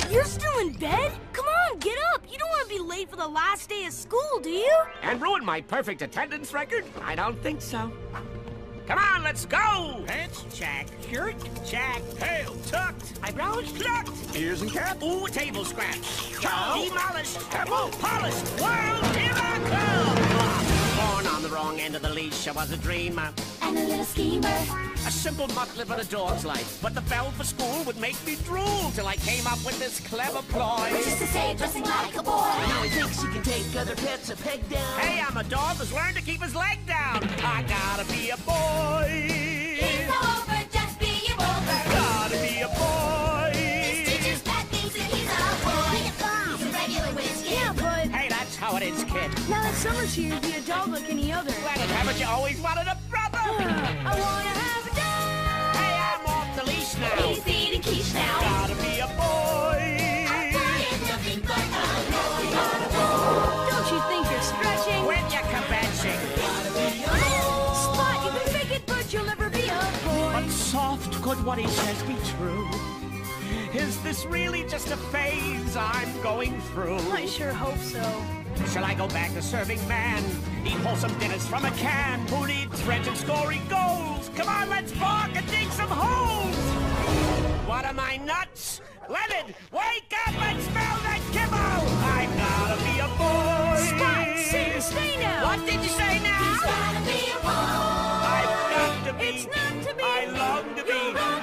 You're still in bed? Come on, get up. You don't want to be late for the last day of school, do you? And ruin my perfect attendance record? I don't think so. Come on, let's go! Pants check. Shirt check. Tail tucked. Eyebrows plucked. Ears and cap. Ooh, table scratch. Jaw demolished. Apple polished. World, here I come! Born on the wrong end of the leash, I was a dreamer. And a little schemer. A simple mutt living a dog's life. But the bell for school would make me drool till I came up with this clever ploy. Just to say, dressing like a boy. Now he thinks he can take other pets a peg down. Hey, I'm a dog who's learned to keep his leg down. I gotta be a boy. It's over, just be a rover. Gotta be a boy. His teacher's pet thinks that he's a boy. He's a regular whiz kid. Yeah, but Hey, that's how it is, kid. now that summer's here, be a dog like any other. Glad it haven't you always wanted a brother? I wanna have a dog. Hey, I'm off the leash now. He's eating quiche now. Gotta be a boy. I'm nothing but a boy. Don't you think you're stretching? When you're kvetching. Spot, you can fake it, but you'll never be a boy. But soft could what he says be true? Is this really just a phase I'm going through? I sure hope so. Shall I go back to serving man? Eat wholesome dinners from a can? Who needs threads and scoring goals? Come on, let's bark and dig some holes! What am I, nuts? Leonard, wake up and smell that kibble! I gotta be a boy! Spot, sit, stay now. What did you say now? He's gotta be a boy. I've got to be. It's not to be. I long to be.